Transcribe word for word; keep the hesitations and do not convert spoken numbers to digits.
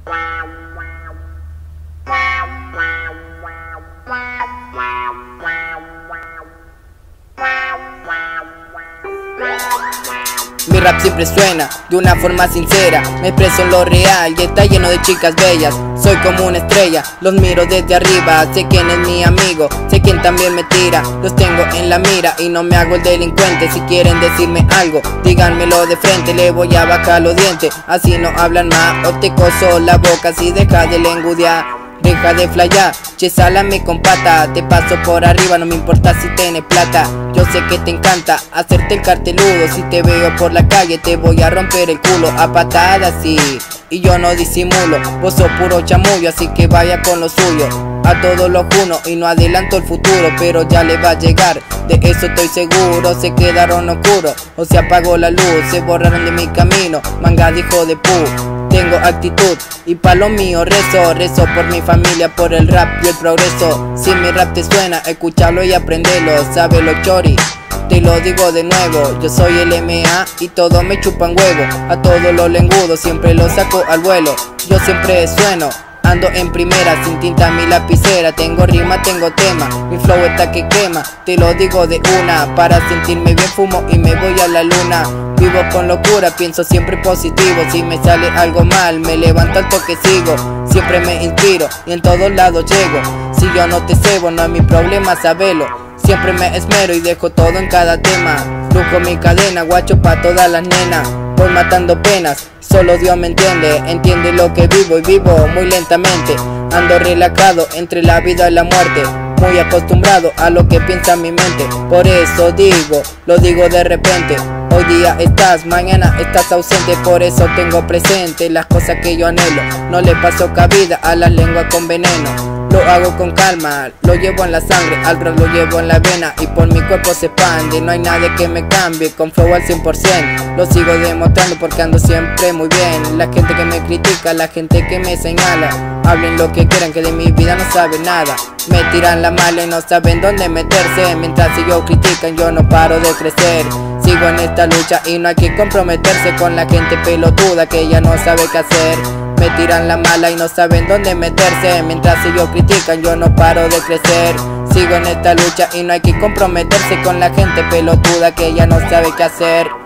Mi rap siempre suena de una forma sincera, me expreso en lo real y está lleno de chicas bellas. Soy como una estrella, los miro desde arriba, sé quién es mi amigo, sé quién también me tira. Los tengo en la mira y no me hago el delincuente. Si quieren decirme algo, díganmelo de frente, le voy a bajar los dientes, así no hablan más. O te coso la boca si deja de lengudear, deja de flayar, che salame con pata. Te paso por arriba, no me importa si tienes plata. Yo sé que te encanta hacerte el carteludo, si te veo por la calle te voy a romper el culo a patadas, sí. Y yo no disimulo, vos sos puro chamullo, así que vaya con lo suyo. A todos los juno y no adelanto el futuro, pero ya le va a llegar, de eso estoy seguro. Se quedaron oscuros o se apagó la luz, se borraron de mi camino, manga de hijo de pu. Tengo actitud y pa' lo mío rezo, rezo por mi familia, por el rap y el progreso. Si mi rap te suena, escúchalo y aprendelo, sábelo chori, te lo digo de nuevo. Yo soy el M A y todos me chupan huevo, a todos los lengudos siempre los saco al vuelo. Yo siempre sueno, ando en primera, sin tinta mi lapicera. Tengo rima, tengo tema, mi flow está que quema, te lo digo de una. Para sentirme bien fumo y me voy a la luna. Vivo con locura, pienso siempre positivo. Si me sale algo mal, me levanto al toque sigo. Siempre me inspiro y en todos lados llego. Si yo no te cebo, no es mi problema, sabelo. Siempre me esmero y dejo todo en cada tema. Lujo mi cadena, guacho pa' todas las nenas. Voy matando penas, solo Dios me entiende. Entiende lo que vivo y vivo muy lentamente. Ando relajado entre la vida y la muerte, muy acostumbrado a lo que piensa mi mente. Por eso digo, lo digo de repente. Hoy día estás, mañana estás ausente, por eso tengo presente las cosas que yo anhelo. No le paso cabida a la lengua con veneno. Lo hago con calma, lo llevo en la sangre, al rap lo llevo en la vena y por mi cuerpo se expande. No hay nadie que me cambie, con flow al cien por ciento. Lo sigo demostrando porque ando siempre muy bien. La gente que me critica, la gente que me señala, hablen lo que quieran que de mi vida no saben nada. Me tiran la mala y no saben dónde meterse. Mientras ellos critican yo no paro de crecer. Sigo en esta lucha y no hay que comprometerse con la gente pelotuda que ya no sabe qué hacer. Me tiran la mala y no saben dónde meterse. Mientras ellos critican yo no paro de crecer. Sigo en esta lucha y no hay que comprometerse con la gente pelotuda que ya no sabe qué hacer.